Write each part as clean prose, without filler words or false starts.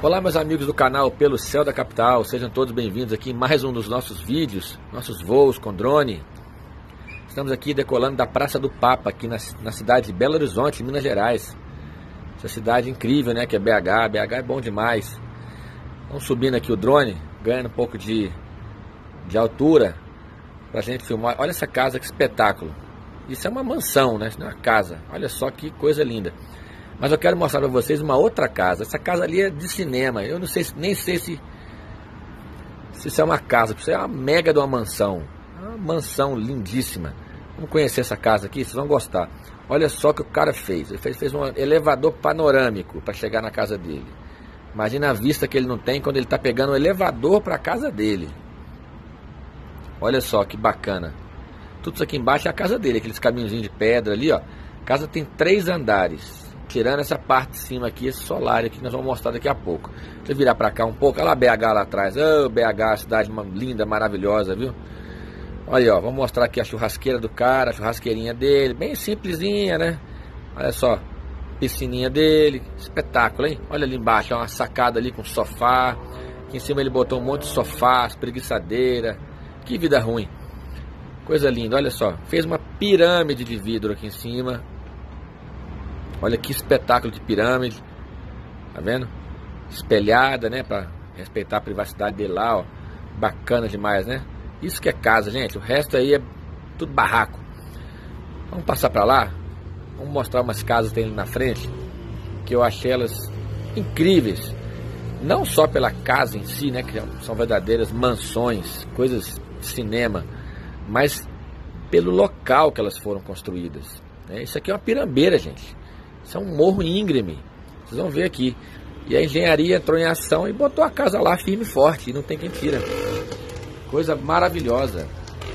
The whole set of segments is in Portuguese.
Olá meus amigos do canal Pelo Céu da Capital, sejam todos bem-vindos aqui em mais um dos nossos vídeos, nossos voos com drone. Estamos aqui decolando da Praça do Papa, aqui na cidade de Belo Horizonte, Minas Gerais. Essa cidade incrível, né, que é BH, BH é bom demais. Vamos subindo aqui o drone, ganhando um pouco de altura, pra gente filmar. Olha essa casa, que espetáculo. Isso é uma mansão, né, isso não é uma casa, olha só que coisa linda. Mas eu quero mostrar para vocês uma outra casa. Essa casa ali é de cinema. Eu não sei, nem sei se isso é uma casa. Isso é uma mega de uma mansão. Uma mansão lindíssima. Vamos conhecer essa casa aqui, vocês vão gostar. Olha só o que o cara fez. Ele fez um elevador panorâmico para chegar na casa dele. Imagina a vista que ele não tem quando ele está pegando o elevador para a casa dele. Olha só que bacana. Tudo isso aqui embaixo é a casa dele. Aqueles caminhozinhos de pedra ali, ó. A casa tem 3 andares. Tirando essa parte de cima aqui, esse solar aqui que nós vamos mostrar daqui a pouco. Deixa eu virar pra cá um pouco. Olha lá BH lá atrás. Oh, BH, cidade linda, maravilhosa, viu? Olha aí, ó. Vamos mostrar aqui a churrasqueira do cara, a churrasqueirinha dele. Bem simplesinha, né? Olha só. Piscininha dele. Espetáculo, hein? Olha ali embaixo, ó, uma sacada ali com sofá. Aqui em cima ele botou um monte de sofá, preguiçadeira. Que vida ruim. Coisa linda, olha só. Fez uma pirâmide de vidro aqui em cima. Olha que espetáculo de pirâmide. Tá vendo? Espelhada, né? Pra respeitar a privacidade dele lá, ó. Bacana demais, né? Isso que é casa, gente. O resto aí é tudo barraco. Vamos passar pra lá. Vamos mostrar umas casas que tem ali na frente, que eu achei elas incríveis. Não só pela casa em si, né? Que são verdadeiras mansões, coisas de cinema, mas pelo local que elas foram construídas, né? Isso aqui é uma pirambeira, gente. Isso é um morro íngreme. Vocês vão ver aqui. E a engenharia entrou em ação e botou a casa lá firme e forte. E não tem quem tira. Coisa maravilhosa.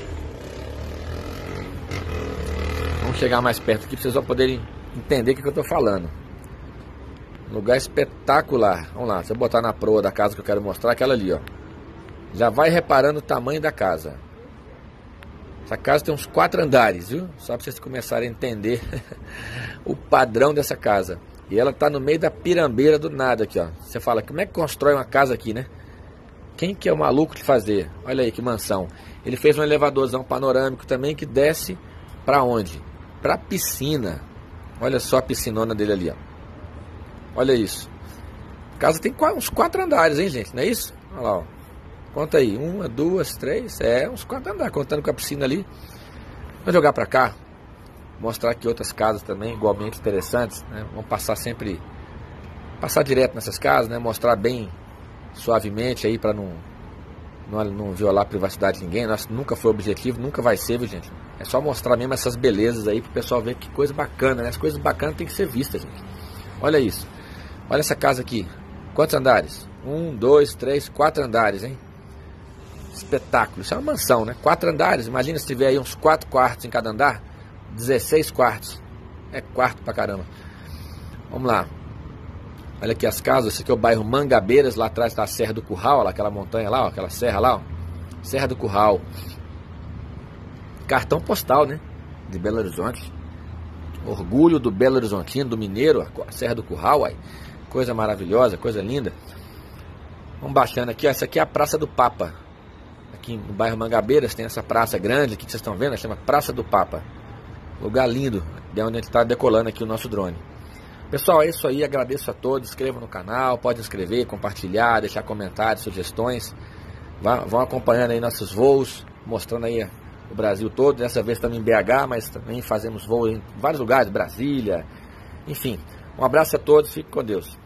Vamos chegar mais perto aqui para vocês vão poderem entender o que eu estou falando. Lugar espetacular. Vamos lá, se eu botar na proa da casa que eu quero mostrar, aquela ali, ó. Já vai reparando o tamanho da casa. Essa casa tem uns 4 andares, viu? Só para vocês começarem a entender o padrão dessa casa. E ela tá no meio da pirambeira do nada aqui, ó. Você fala, como é que constrói uma casa aqui, né? Quem que é o maluco de fazer? Olha aí que mansão. Ele fez um elevadorzão panorâmico também que desce para onde? Para piscina. Olha só a piscinona dele ali, ó. Olha isso. A casa tem uns 4 andares, hein, gente? Não é isso? Olha lá, ó. Conta aí, 1, 2, 3, uns 4 andares, contando com a piscina ali. Vamos jogar pra cá, mostrar aqui outras casas também, igualmente interessantes, né? Vamos passar sempre, passar direto nessas casas, né? Mostrar bem suavemente aí pra não violar a privacidade de ninguém. Nosso nunca foi objetivo, nunca vai ser, viu, gente? É só mostrar mesmo essas belezas aí pro pessoal ver que coisa bacana, né? As coisas bacanas tem que ser vistas, gente. Olha isso, olha essa casa aqui, quantos andares? 1, 2, 3, 4 andares, hein? Espetáculo, isso é uma mansão, né? 4 andares, imagina se tiver aí uns 4 quartos em cada andar. 16 quartos. É quarto pra caramba. Vamos lá. Olha aqui as casas, esse aqui é o bairro Mangabeiras. Lá atrás está a Serra do Curral, lá, aquela montanha lá, ó, aquela serra lá, ó. Serra do Curral. Cartão postal, né? De Belo Horizonte. Orgulho do Belo Horizontino, do mineiro, a Serra do Curral, aí. Coisa maravilhosa, coisa linda. Vamos baixando aqui, ó. Essa aqui é a Praça do Papa. Aqui no bairro Mangabeiras tem essa praça grande aqui que vocês estão vendo, chama Praça do Papa. Lugar lindo, de onde a gente está decolando aqui o nosso drone. Pessoal, é isso aí, agradeço a todos, inscrevam no canal, pode inscrever, compartilhar, deixar comentários, sugestões. Vão acompanhando aí nossos voos, mostrando aí o Brasil todo. Dessa vez estamos em BH, mas também fazemos voos em vários lugares, Brasília, enfim. Um abraço a todos, fiquem com Deus.